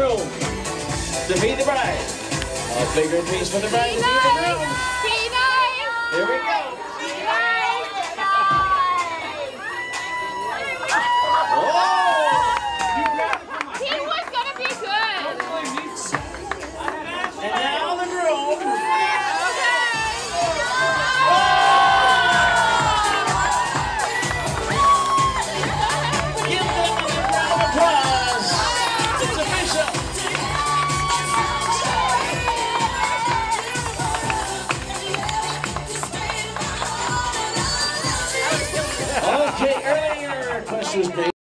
groom to be the bride. A bigger piece for the bride to be the groom. Here we go.